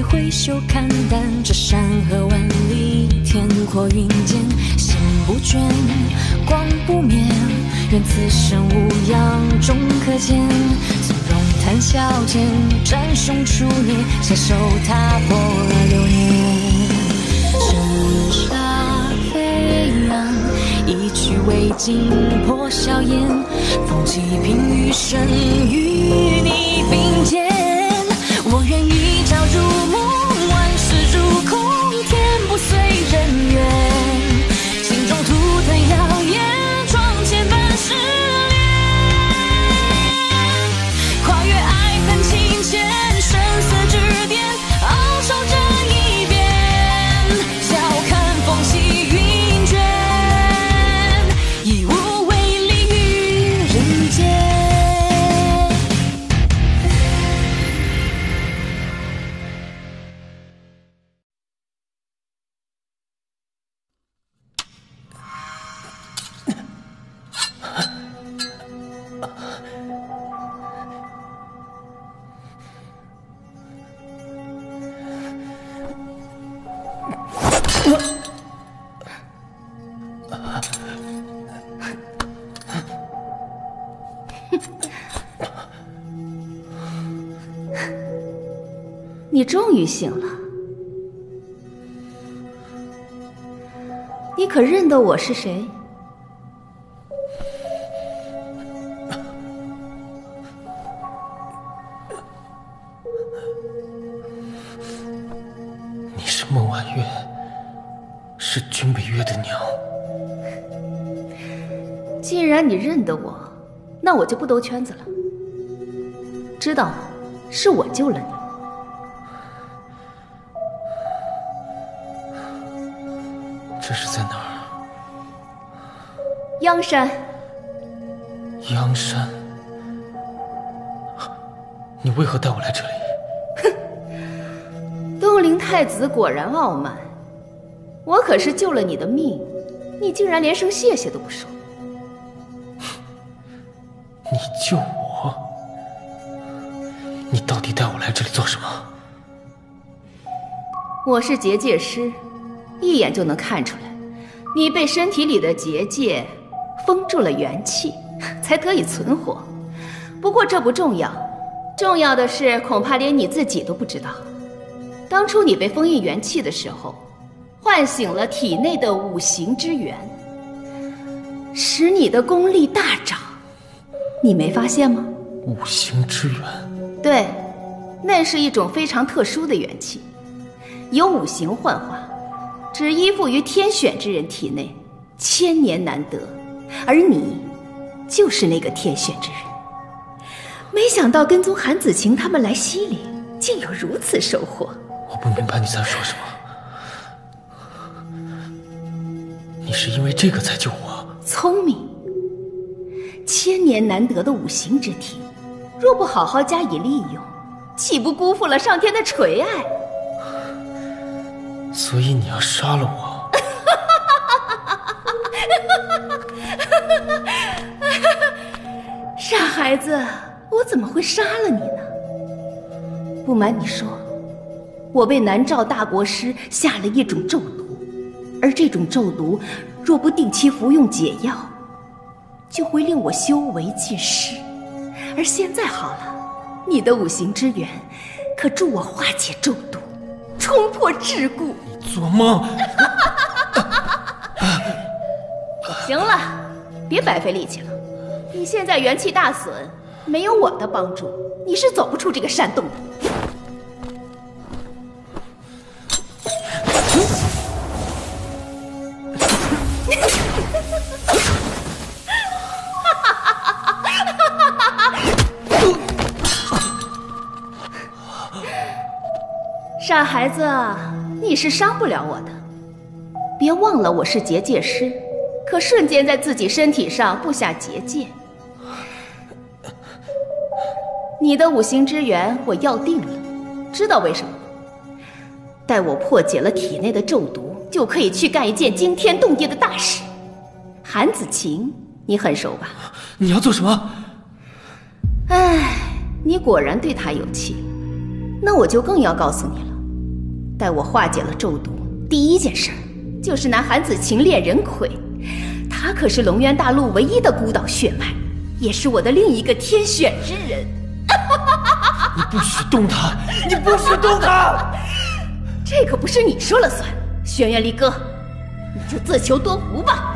挥袖看淡这山河万里，天阔云间，心不倦，光不灭，愿此生无恙终可见。从容谈笑间，战胸出列，携手踏破了流年。盛沙飞扬，一曲未尽破晓烟，风起平余生与你并肩。我愿一朝入梦，万事入空，天不遂人愿，心中图腾耀眼，窗前半世恋。跨越爱恨情牵，生死之巅，傲首这一边，笑看风起云卷，已无为离于人间。 你终于醒了，你可认得我是谁？ 你是孟婉月，是君北月的娘。 既然你认得我，那我就不兜圈子了。知道吗？是我救了你。 这是在哪儿？ 央山。 央山？你为何带我来这里？ 哼，东陵太子果然傲慢。我可是救了你的命，你竟然连声谢谢都不说。 你救我？你到底带我来这里做什么？ 我是结界师，一眼就能看出来，你被身体里的结界封住了元气，才得以存活。不过这不重要，重要的是恐怕连你自己都不知道，当初你被封印元气的时候，唤醒了体内的五行之源，使你的功力大涨。你没发现吗？ 五行之源？ 对，那是一种非常特殊的元气，由五行幻化，只依附于天选之人体内，千年难得。而你就是那个天选之人。没想到跟踪韩紫晴他们来西陵，竟有如此收获。 我不明白你在说什么。你是因为这个才救我？ 聪明。千年难得的五行之体，若不好好加以利用，岂不辜负了上天的垂爱？ 所以你要杀了我？ 傻孩子，我怎么会杀了你呢？不瞒你说，我被南诏大国师下了一种咒毒，而这种咒毒若不定期服用解药，就会令我修为尽失。而现在好了，你的五行之源可助我化解咒毒，冲破桎梏。 你做梦！ 行了，别白费力气了。你现在元气大损，没有我的帮助，你是走不出这个山洞的。傻孩子，你是伤不了我的。别忘了我是结界师，可瞬间在自己身体上布下结界。你的五行之源我要定了，知道为什么吗？待我破解了体内的咒毒，就可以去干一件惊天动地的大事。韩紫晴，你很熟吧？ 你要做什么？ 唉，你果然对她有情，那我就更要告诉你了。 待我化解了咒毒，第一件事就是拿韩紫晴炼人魁。他可是龙渊大陆唯一的孤岛血脉，也是我的另一个天选之人。 你不许动他！你不许动他！ 这可不是你说了算，轩辕离歌，你就自求多福吧。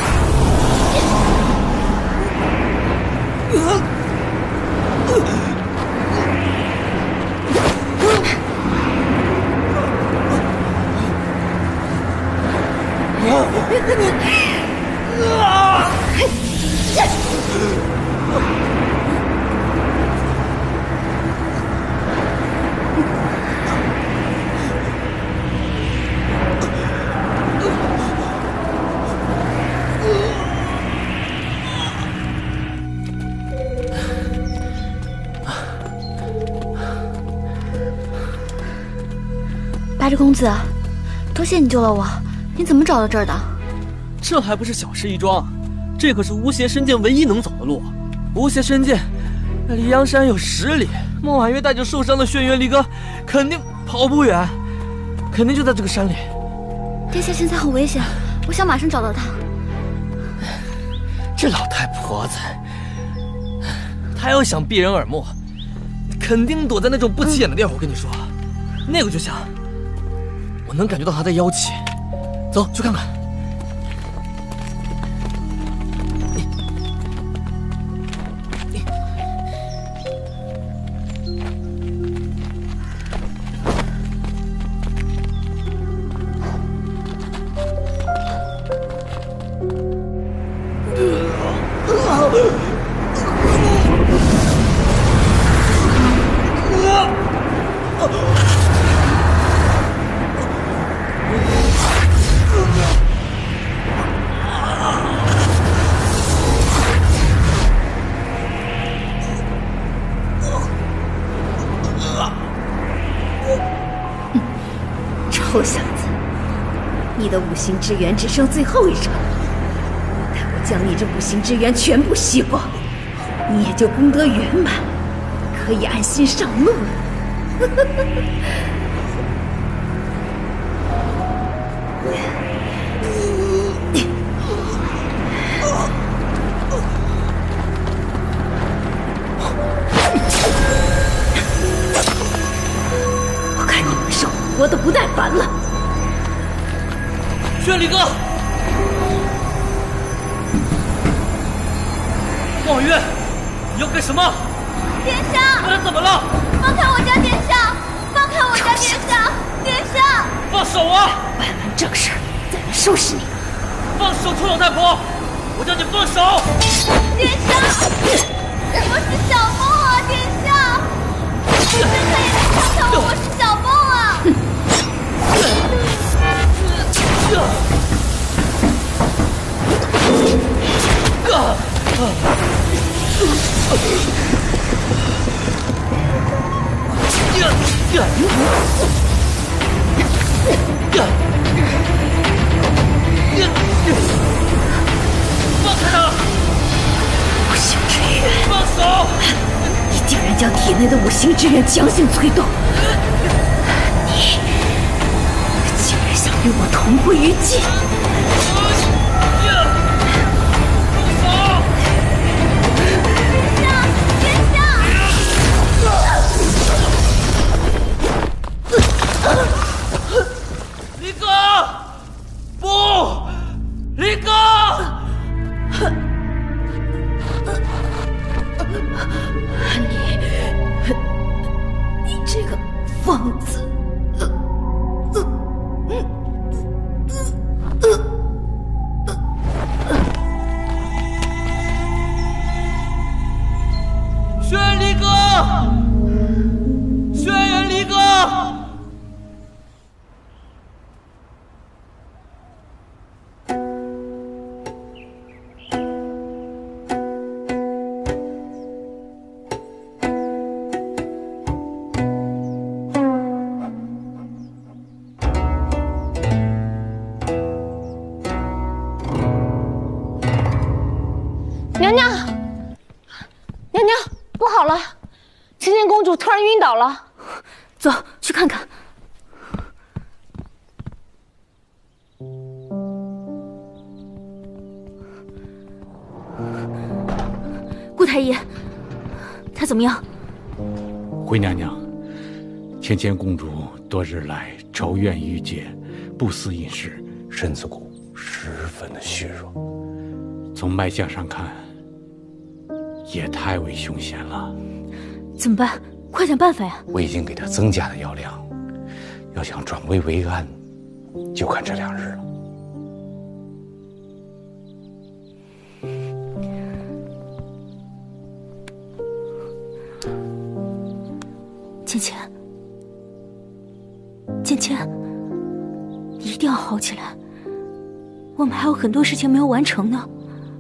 白纸公子，多谢你救了我，你怎么找到这儿的？ 这还不是小事一桩，这可是无邪神剑唯一能走的路。无邪神剑离阳山有10里，孟婉月带着受伤的轩辕离歌，肯定跑不远，肯定就在这个山里。 殿下现在很危险，我想马上找到他。 这老太婆子，她要想避人耳目，肯定躲在那种不起眼的地方。我跟你说，那个就像我能感觉到她的妖气。走，去看看。 臭小子，你的5行之源只剩最后1掌，待我将你这5行之源全部吸光，你也就功德圆满，可以安心上路了。我看你们是活得不耐烦了。 轩离哥，望月，你要干什么？ 殿下， 怎么了？ 放开我家殿下！放开我家殿下！殿下， 放手啊！ 办完正事，再来收拾你。 放手，臭老太婆！我叫你放手！ 殿下，我是小梦啊，殿下，殿下也来看看我，我是小梦啊。 放开他！ 5行之源， 放手！ 你竟然将体内的5行之源强行催动，你竟然想与我同归于尽！ 离哥，不，离哥！ 你这个疯子！ 轩辕离哥，轩辕离哥！ 娘娘，娘娘，不好了！青莲公主突然晕倒了， 走去看看。 太医，他怎么样？ 回娘娘，芊芊公主多日来愁怨郁结，不思饮食， 身子骨十分的虚弱。 从脉象上看，也太为凶险了。 怎么办？快想办法呀！ 我已经给她增加了药量，要想转危为安，就看这2日了。 芊芊，芊芊，你一定要好起来，我们还有很多事情没有完成呢。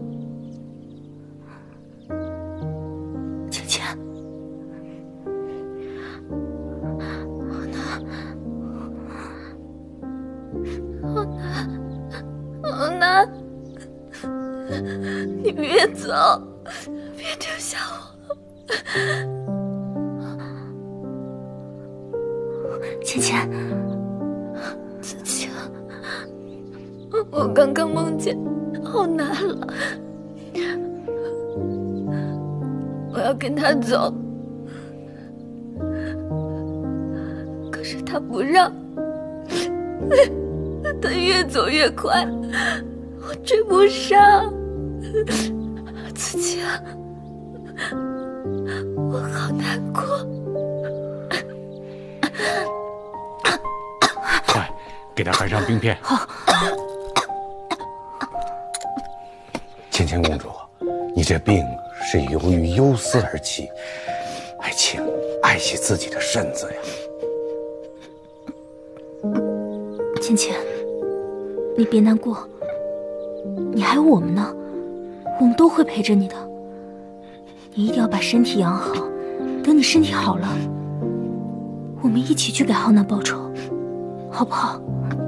芊芊， 好难，你别走，别丢下我。 芊芊， 子晴，我刚刚梦见好难了，我要跟他走，可是他不让，他越走越快，我追不上。子晴，我好难过。 快，给他含上冰片。 好。 芊芊公主，你这病是由于忧思而起，还请爱惜自己的身子呀。 芊芊，你别难过，你还有我们呢，我们都会陪着你的。你一定要把身体养好，等你身体好了，我们一起去给浩南报仇，好不好？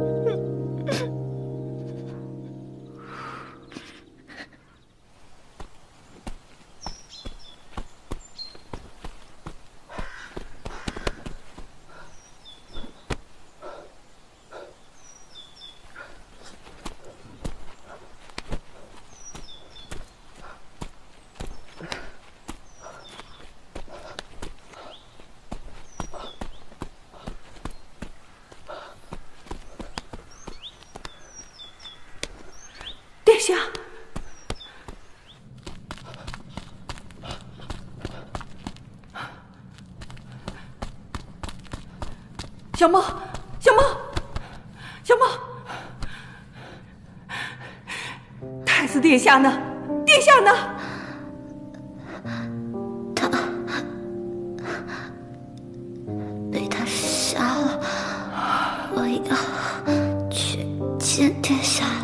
殿下，小猫，小猫，小猫，太子殿下呢？殿下呢？ 被他杀了，我要去见殿下了。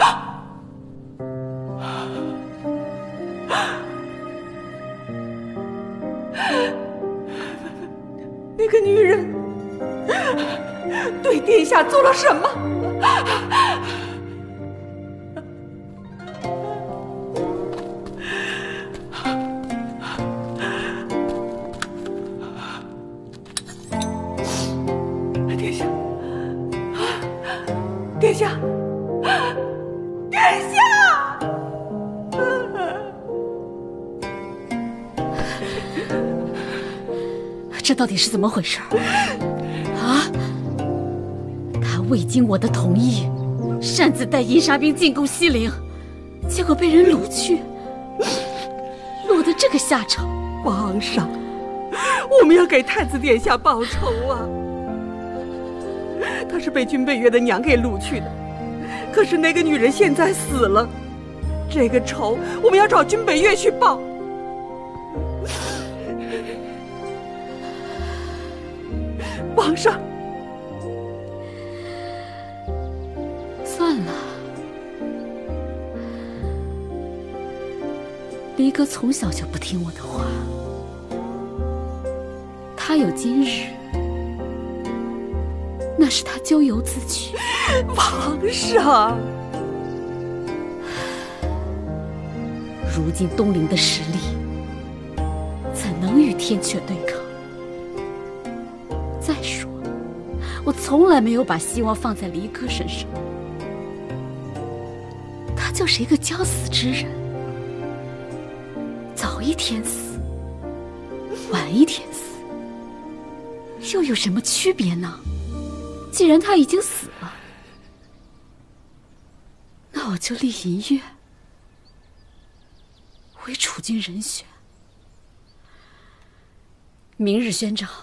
那个女人对殿下做了什么？殿下，殿下，殿下！ 这到底是怎么回事啊？他未经我的同意，擅自带阴杀兵进攻西陵，结果被人掳去，落得这个下场。 皇上，我们要给太子殿下报仇啊！他是被君北月的娘给掳去的，可是那个女人现在死了，这个仇我们要找君北月去报。皇上， 算了，离哥从小就不听我的话，他有今日，那是他咎由自取。 皇上， 如今东陵的实力，怎能与天阙对抗？再说，我从来没有把希望放在离哥身上，他就是一个将死之人，早一天死，晚一天死，又有什么区别呢？既然他已经死了，那我就立银月为储君人选。明日宣召，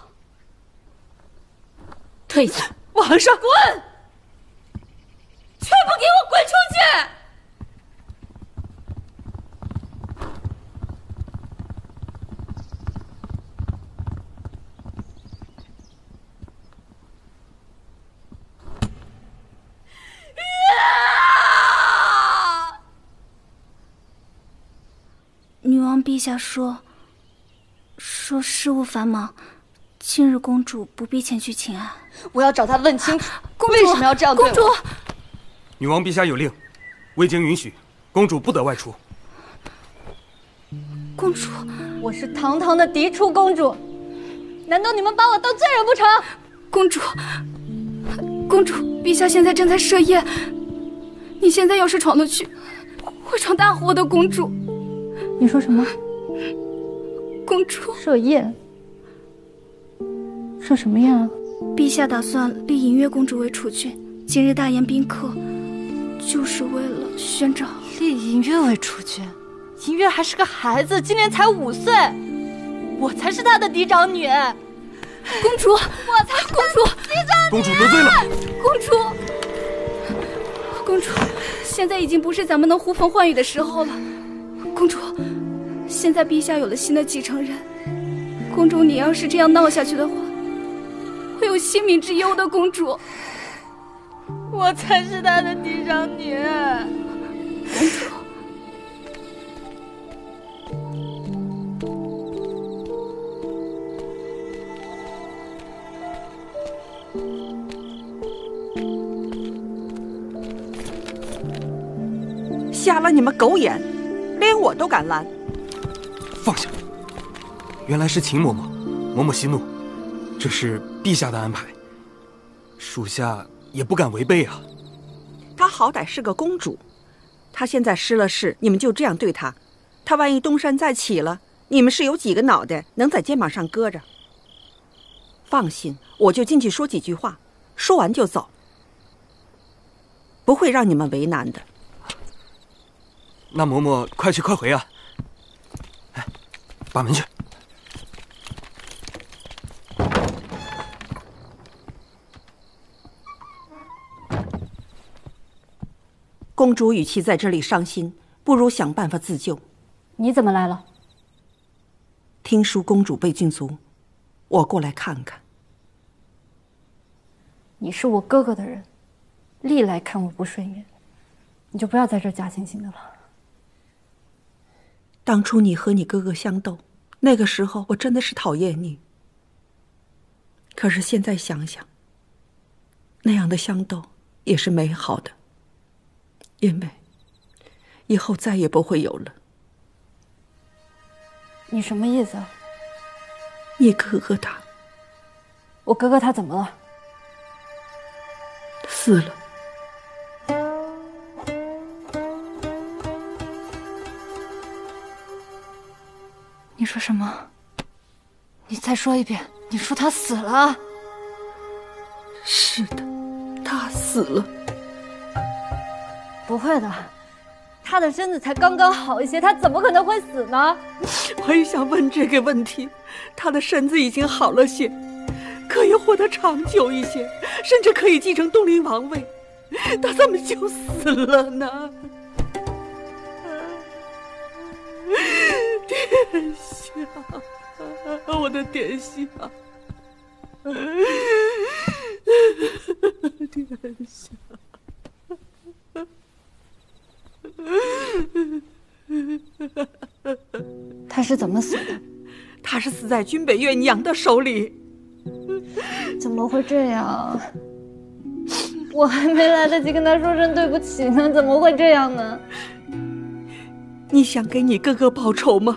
退下！ 皇上， 滚！全部给我滚出去！ 女王陛下说事务繁忙，今日公主不必前去请安。 我要找她问清楚， 公主为什么要这样对我？ 公主， 女王陛下有令，未经允许，公主不得外出。 公主， 我是堂堂的嫡出公主，难道你们把我当罪人不成？ 公主，陛下现在正在设宴，你现在要是闯了去，会闯大祸的。公主， 你说什么？ 公主， 设宴？设什么宴啊？ 陛下打算立银月公主为储君，今日大宴宾客，就是为了宣召立银月为储君。银月还是个孩子，今年才5岁，我才是她的嫡长女。 公主， 我才是公主，嫡长女。 公主得罪了。 公主，现在已经不是咱们能呼风唤雨的时候了。公主，现在陛下有了新的继承人，公主你要是这样闹下去的话，会有性命之忧的。公主， 我才是她的嫡长女。 公主。 瞎了你们狗眼，连我都敢拦！ 放下！原来是秦嬷嬷，嬷嬷息怒，这是陛下的安排，属下也不敢违背啊。 她好歹是个公主，她现在失了势，你们就这样对她，她万一东山再起了，你们是有几个脑袋能在肩膀上搁着？放心，我就进去说几句话，说完就走，不会让你们为难的。 那嬷嬷快去快回啊！哎，把门去。 公主与其在这里伤心，不如想办法自救。 你怎么来了？ 听说公主被禁足，我过来看看。 你是我哥哥的人，历来看我不顺眼，你就不要在这假惺惺的了。 当初你和你哥哥相斗，那个时候我真的是讨厌你。可是现在想想，那样的相斗也是美好的，因为以后再也不会有了。 你什么意思？ 你哥哥他， 我哥哥他怎么了？ 死了。 你说什么？你再说一遍。你说他死了？ 是的，他死了。 不会的，他的身子才刚刚好一些，他怎么可能会死呢？ 我也想问这个问题。他的身子已经好了些，可以活得长久一些，甚至可以继承东陵王位，他怎么就死了呢？殿下，我的殿下，殿下， 他是怎么死的？ 他是死在君北月娘的手里。 怎么会这样？我还没来得及跟他说声对不起呢，怎么会这样呢？ 你想给你哥哥报仇吗？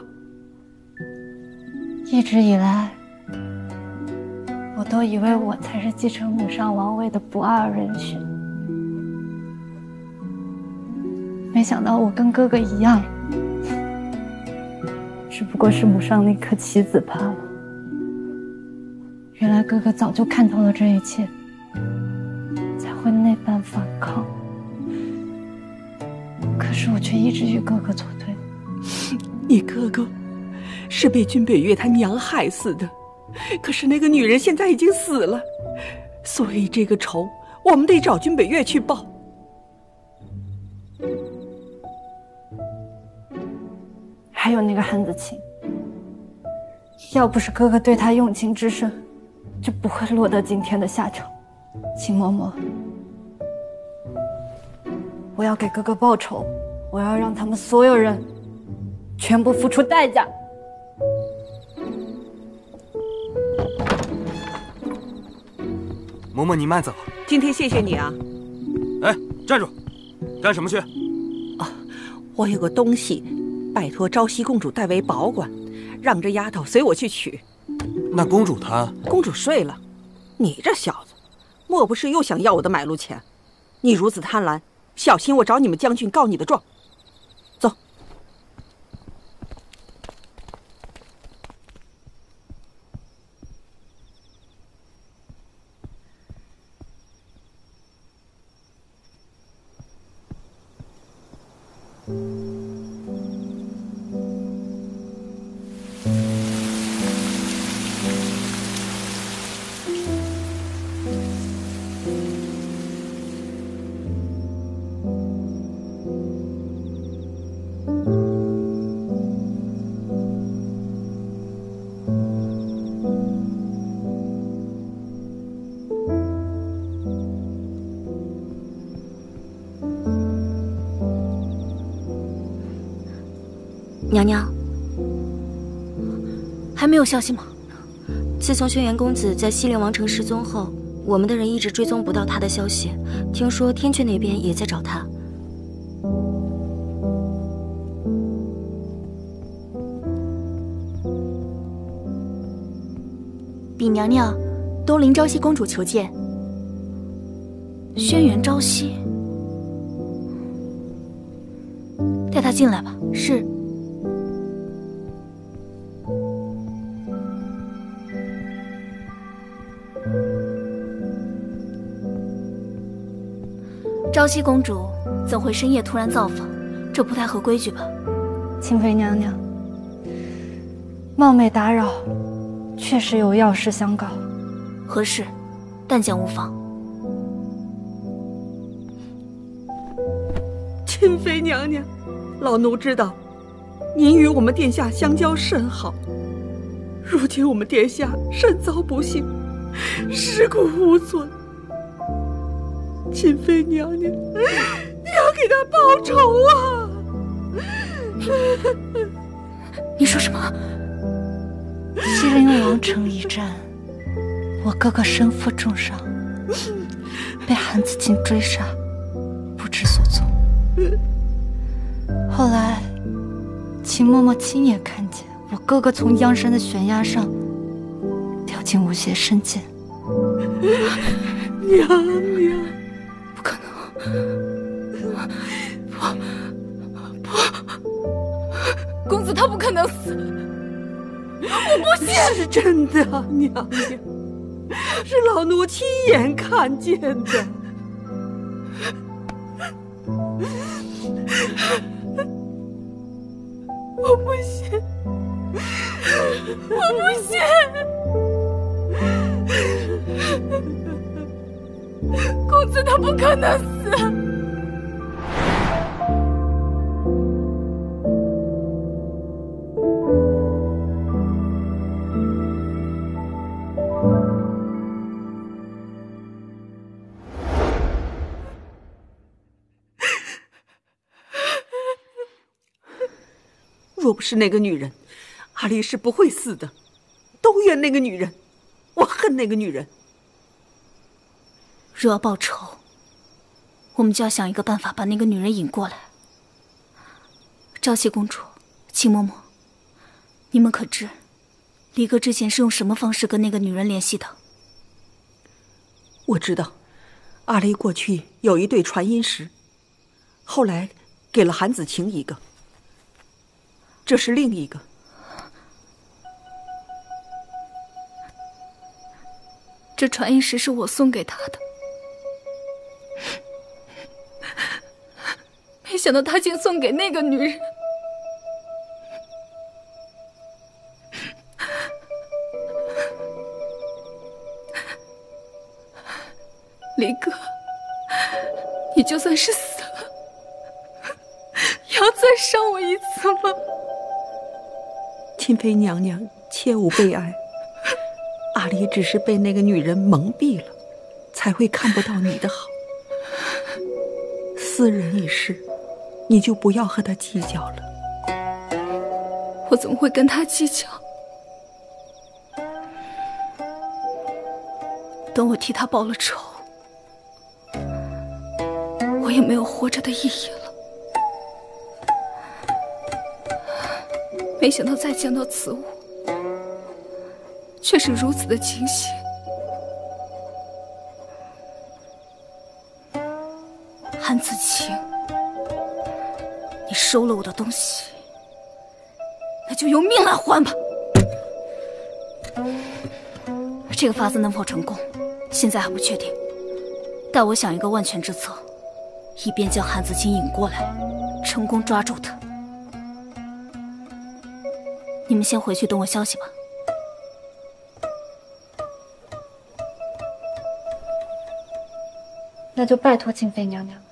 一直以来，我都以为我才是继承母上王位的不二人选，没想到我跟哥哥一样， 只不过是母上那颗棋子罢了。原来哥哥早就看透了这一切，才会那般反抗。可是我却一直与哥哥作对。 你哥哥是被君北月他娘害死的，可是那个女人现在已经死了，所以这个仇我们得找君北月去报。 还有那个韩紫晴，要不是哥哥对她用情至深，就不会落得今天的下场。秦嬷嬷，我要给哥哥报仇，我要让他们所有人全部付出代价。 嬷嬷，你慢走。 今天谢谢你啊。 哎，站住！干什么去？ 我有个东西，拜托朝夕公主代为保管，让这丫头随我去取。 那公主她…… 公主睡了。你这小子，莫不是又想要我的买路钱？你如此贪婪，小心我找你们将军告你的状。走。 娘娘，还没有消息吗？自从轩辕公子在西陵王城失踪后，我们的人一直追踪不到他的消息。听说天阙那边也在找他。 禀娘娘，东陵朝夕公主求见。 轩辕朝夕，带他进来吧。 是。 朝夕公主怎会深夜突然造访？这不太合规矩吧？ 清妃娘娘，冒昧打扰，确实有要事相告。 何事？但讲无妨。 钦妃娘娘，老奴知道，您与我们殿下相交甚好。如今我们殿下身遭不幸，尸骨无存。钦妃娘娘，你要给他报仇啊！ 你说什么？ 西陵王城一战，我哥哥身负重伤，被韩紫晴追杀，不知所踪。后来，秦嬷嬷亲眼看见我哥哥从央山的悬崖上掉进无邪深涧。 娘娘， 不可能！不，公子他不可能死！我不信！ 是真的啊，娘娘，是老奴亲眼看见的。我不信， 我不信！公子他不可能死！ 若不是那个女人，阿丽是不会死的。都怨那个女人，我恨那个女人。 若要报仇，我们就要想一个办法把那个女人引过来。朝夕公主、秦嬷嬷，你们可知离哥之前是用什么方式跟那个女人联系的？ 我知道，阿丽过去有一对传音石，后来给了韩紫晴一个，这是另一个。 这传音石是我送给他的，没想到他竟送给那个女人。离哥，你就算是死了，也要再伤我一次吗？ 钦妃娘娘切勿悲哀，阿离只是被那个女人蒙蔽了，才会看不到你的好。私人一事，你就不要和他计较了。 我怎么会跟他计较？等我替他报了仇，我也没有活着的意义了。没想到再见到此物，却是如此的惊喜。韩紫晴，你收了我的东西，那就用命来换吧。这个法子能否成功，现在还不确定。待我想一个万全之策，以便将韩紫晴引过来，成功抓住他。你们先回去等我消息吧。 那就拜托敬妃娘娘。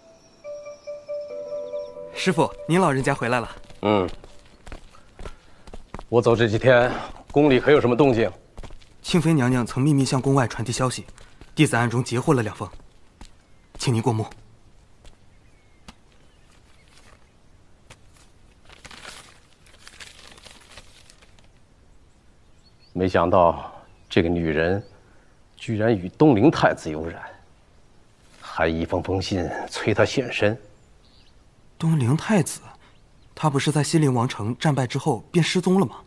师父，您老人家回来了。 我走这几天，宫里可有什么动静？ 庆妃娘娘曾秘密向宫外传递消息，弟子暗中截获了2封，请您过目。 没想到这个女人居然与东陵太子有染，还一封封信催他现身。 东陵太子，他不是在西陵王城战败之后便失踪了吗？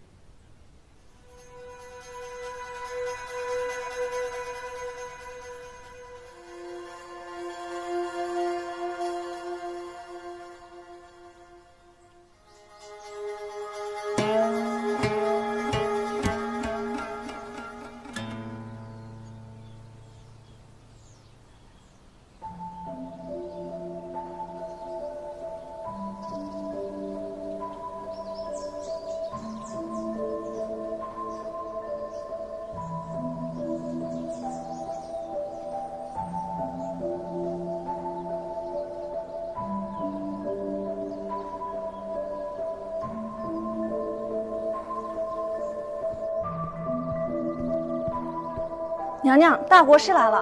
娘娘，大国师来了。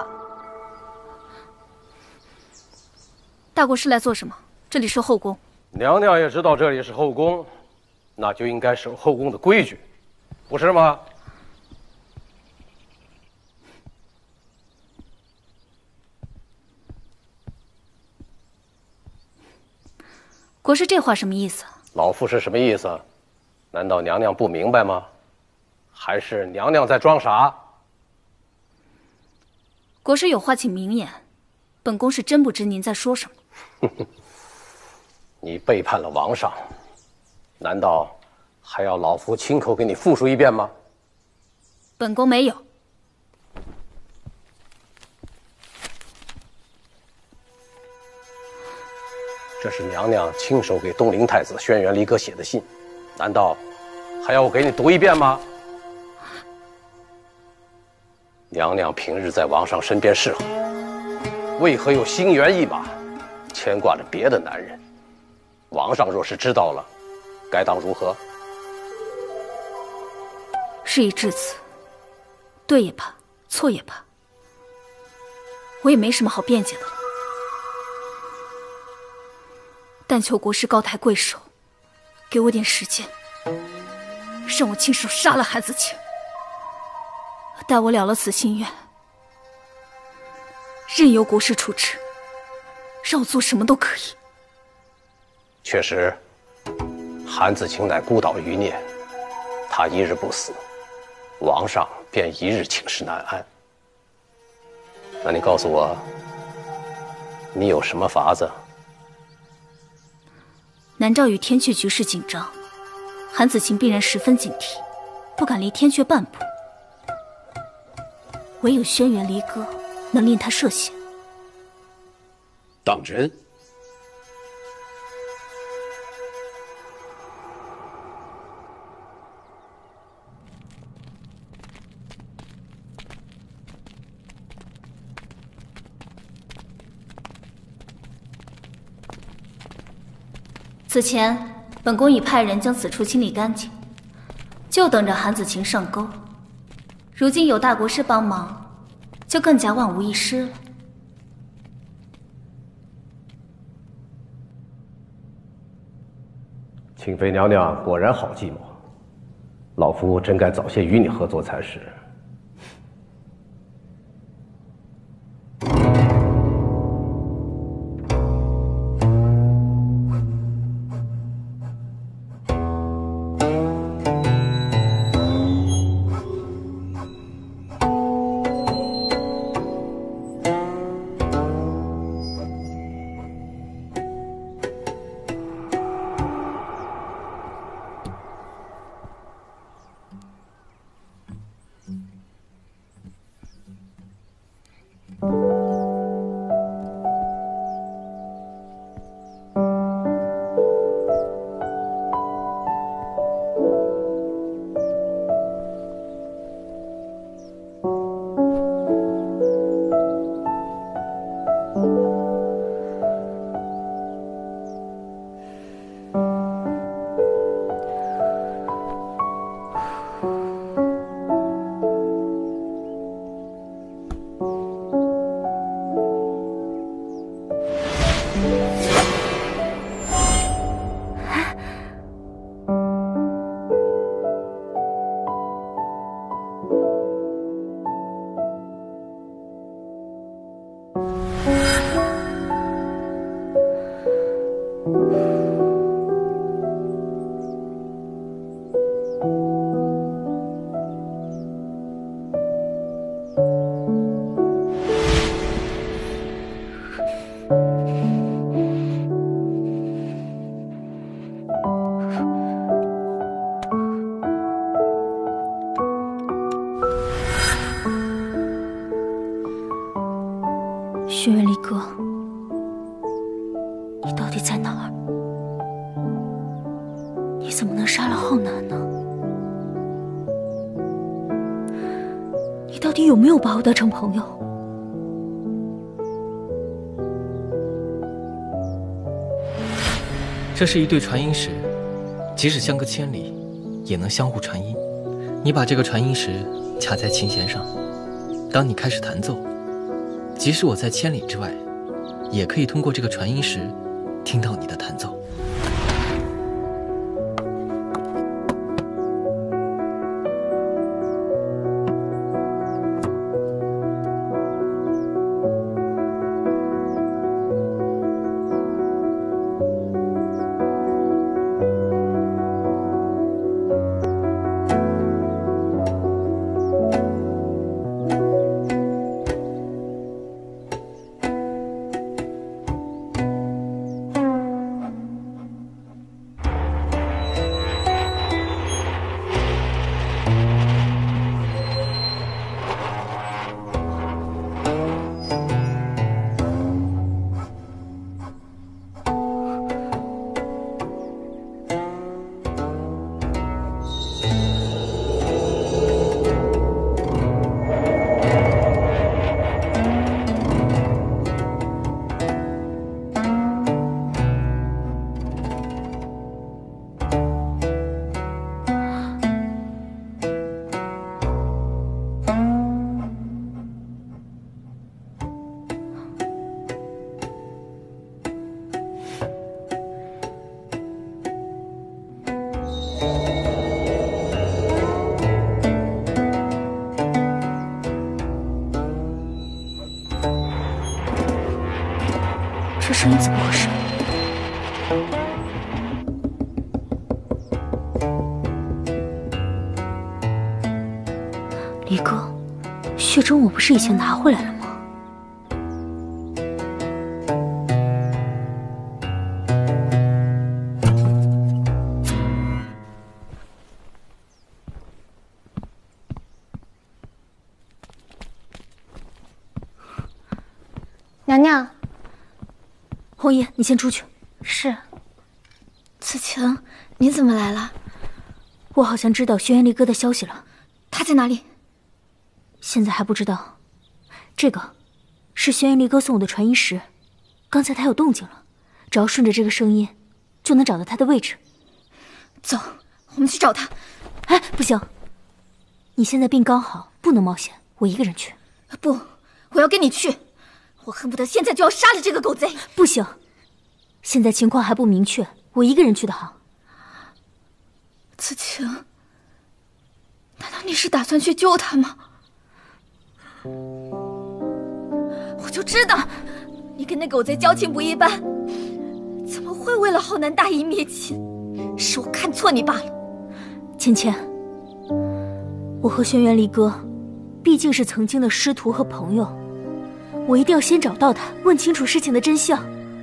大国师来做什么？这里是后宫。 娘娘也知道这里是后宫，那就应该守后宫的规矩，不是吗？ 国师这话什么意思？ 老夫是什么意思？难道娘娘不明白吗？还是娘娘在装傻？ 国师有话请明言，本宫是真不知您在说什么。 你背叛了王上，难道还要老夫亲口给你复述一遍吗？ 本宫没有。 这是娘娘亲手给东陵太子轩辕离歌写的信，难道还要我给你读一遍吗？娘娘平日在王上身边侍候，为何又心猿意马，牵挂着别的男人？王上若是知道了，该当如何？ 事已至此，对也罢，错也罢，我也没什么好辩解的了。但求国师高抬贵手，给我点时间，让我亲手杀了韩紫晴。待我了了此心愿，任由国师处置，让我做什么都可以。 确实，韩紫晴乃孤岛余孽，她一日不死，王上便一日寝食难安。那你告诉我，你有什么法子？ 南诏与天阙局势紧张，韩紫晴必然十分警惕，不敢离天阙半步。 唯有轩辕离歌能令他涉险。 当真？ 此前，本宫已派人将此处清理干净，就等着韩紫晴上钩。如今有大国师帮忙，就更加万无一失了。 庆妃娘娘果然好计谋，老夫真该早些与你合作才是。 轩辕离歌，你到底在哪儿？你怎么能杀了浩南呢？你到底有没有把我当成朋友？ 这是一对传音石，即使相隔千里，也能相互传音。你把这个传音石卡在琴弦上，当你开始弹奏，即使我在千里之外，也可以通过这个传音石听到你的弹奏。 这声音怎么回事？离哥，血针我不是已经拿回来了吗？ 娘娘， 红衣，你先出去。 是。此晴，你怎么来了？ 我好像知道轩辕离歌的消息了。 他在哪里？ 现在还不知道。这个是轩辕离歌送我的传音石，刚才他有动静了，只要顺着这个声音，就能找到他的位置。 走，我们去找他。 哎，不行，你现在病刚好，不能冒险，我一个人去。 不，我要跟你去，我恨不得现在就要杀了这个狗贼。 不行，现在情况还不明确，我一个人去的好。 此晴，难道你是打算去救他吗？我就知道，你跟那狗贼交情不一般，怎么会为了浩南大义灭亲？是我看错你罢了。 芊芊，我和轩辕离歌毕竟是曾经的师徒和朋友，我一定要先找到他，问清楚事情的真相。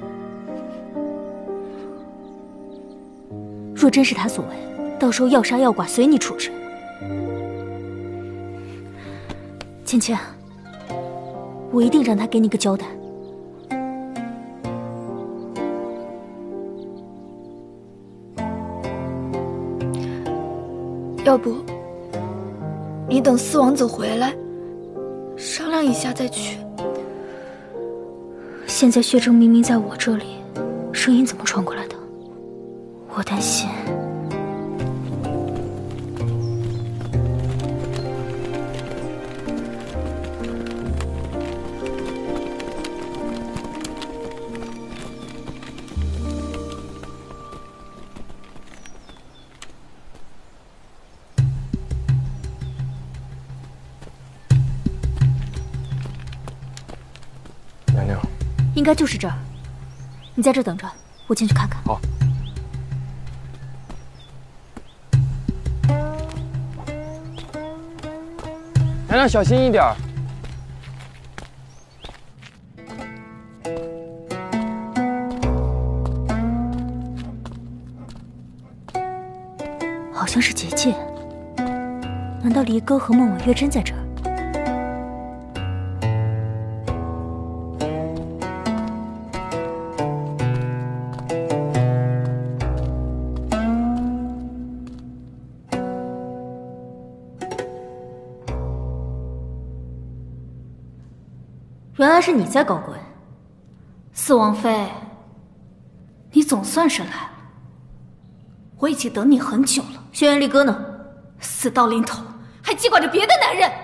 若真是他所为，到时候要杀要剐随你处置。芊芊，我一定让他给你个交代。 要不，你等四王子回来，商量一下再去。 现在血证明明在我这里，声音怎么传过来的？我担心。 娘娘， 应该就是这儿。你在这等着，我进去看看。 好。 娘娘小心一点。 好像是结界，难道离歌和孟婉月真在这儿？ 原来是你在搞鬼，四王妃，你总算是来了。我已经等你很久了。 轩辕离歌呢？ 死到临头还记挂着别的男人。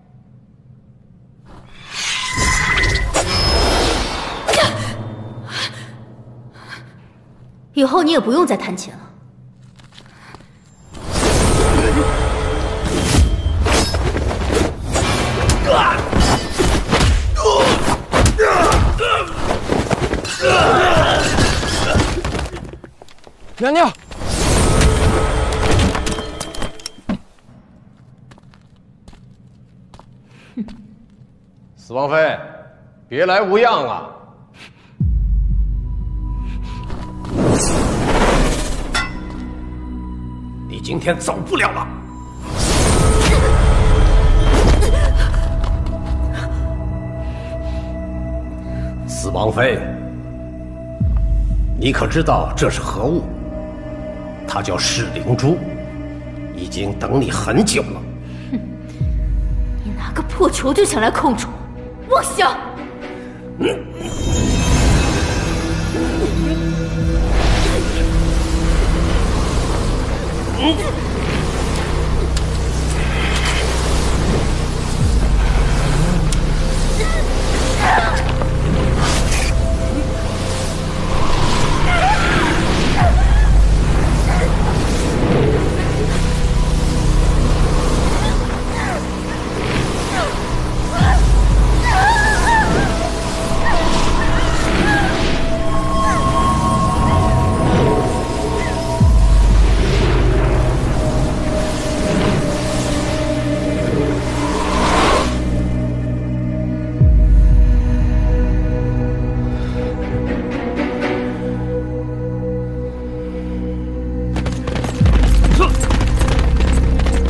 以后你也不用再弹琴了。 娘娘， 四王妃，别来无恙啊！你今天走不了了。四王妃，你可知道这是何物？它叫噬灵珠，已经等你很久了。 哼，你拿个破球就想来控制我，妄想！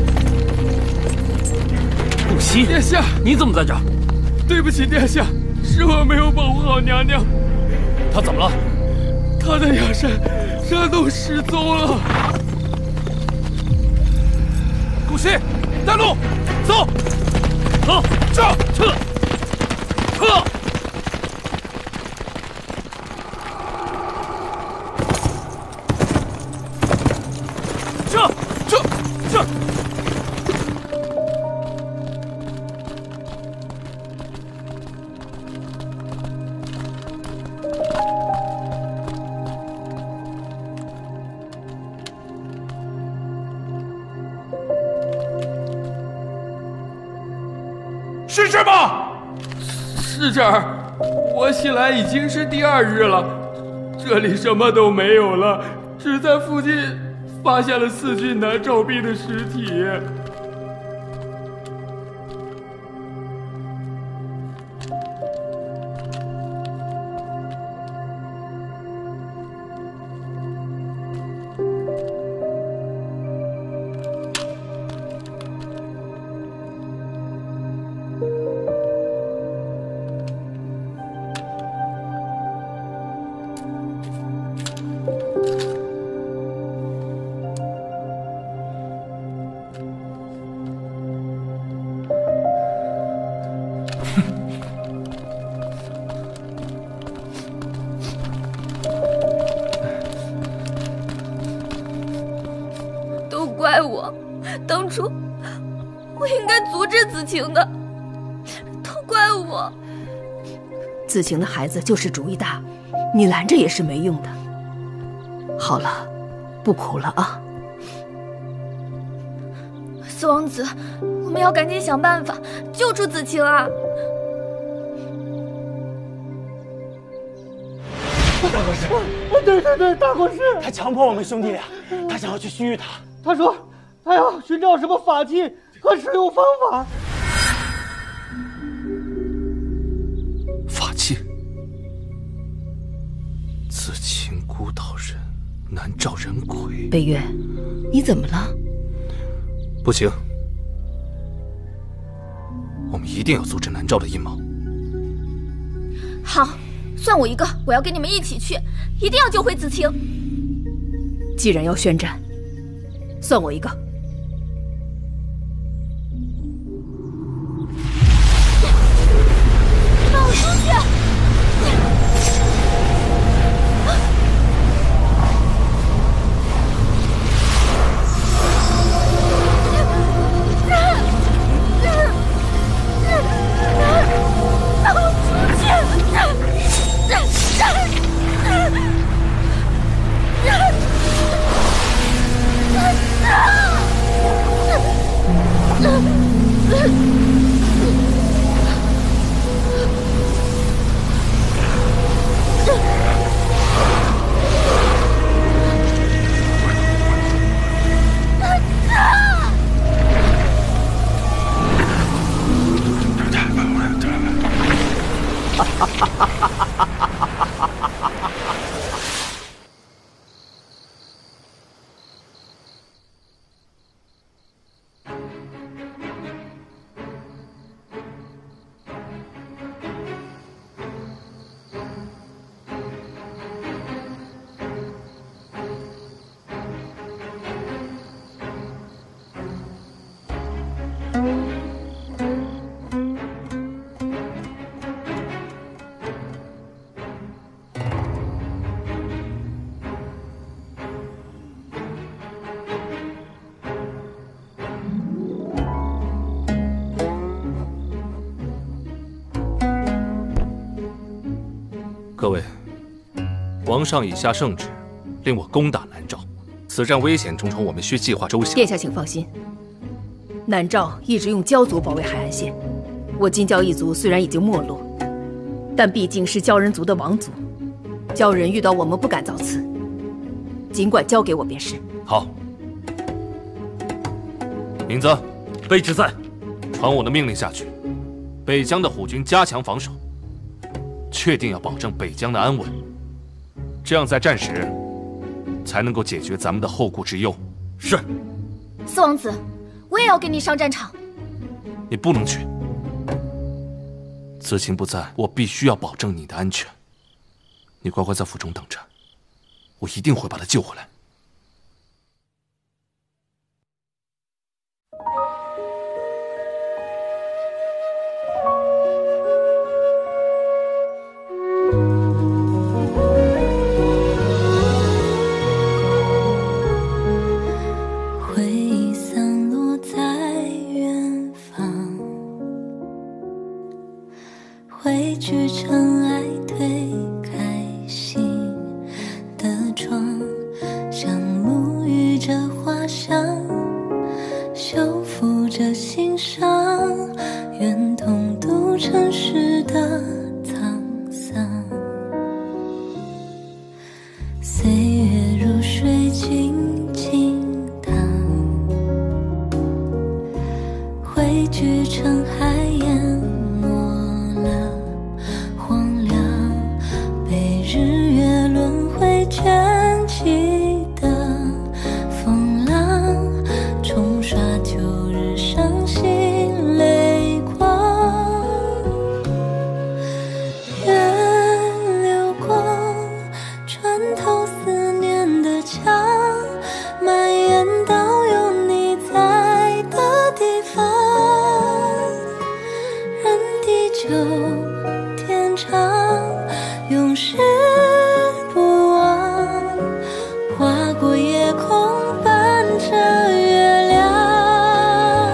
殿下，你怎么在这儿？ 对不起，殿下， 是我没有保护好娘娘。 她怎么了？ 她在阳山洞失踪了。 顾惜，带路，走， 走， 撤， 撤。 是这吗？是这儿。我醒来已经是第2日了，这里什么都没有了，只在附近发现了4具男照兵的尸体。 怪我，当初我应该阻止子晴的，都怪我。 子晴的孩子就是主意大，你拦着也是没用的。好了，不哭了啊。 四王子，我们要赶紧想办法救出子晴啊！ 大国师，对，大国师，他强迫我们兄弟俩，他想要去西域塔。他说他要寻找什么法器和使用方法。 法器？子晴孤岛人，南诏人鬼。 北月，你怎么了？ 不行，我们一定要阻止南诏的阴谋。 好，算我一个，我要跟你们一起去，一定要救回子晴。 既然要宣战，算我一个。 放我出去！放我出去！ 各位，皇上已下圣旨，令我攻打南诏。此战危险重重，我们需计划周详。 殿下请放心，南诏一直用蛟族保卫海岸线。我金蛟一族虽然已经没落，但毕竟是蛟人族的王族，蛟人遇到我们不敢造次，尽管交给我便是。 好，名字， 卑职在。 传我的命令下去，北疆的虎军加强防守。确定要保证北疆的安稳，这样在战时才能够解决咱们的后顾之忧。 是。 四王子，我也要跟你上战场。 你不能去。 子晴不在，我必须要保证你的安全。你乖乖在府中等着，我一定会把她救回来。 汇聚尘埃推开心的窗，像沐浴着花香，修复着心伤，愿同渡尘世的沧桑。岁月如水静静淌，汇聚成海烟卷起的风浪，冲刷旧日伤心泪光。愿流光穿透思念的墙，蔓延到有你在的地方。任地久天长，永世划过夜空，伴着月亮。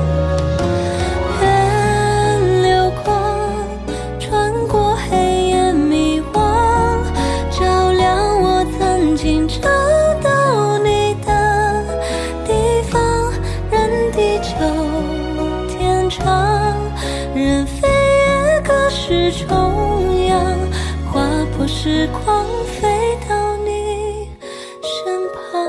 愿流光穿过黑夜迷惘，照亮我曾经找到你的地方。任地久天长，任飞越各式重洋，划破时光飞到你身旁。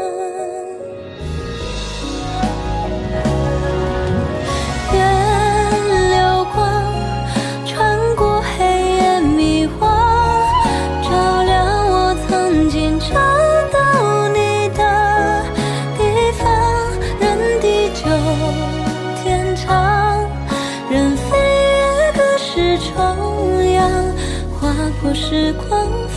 愿流光穿过黑夜迷惘，照亮我曾经找到你的地方。任地久天长，任飞越各式重洋，划破时光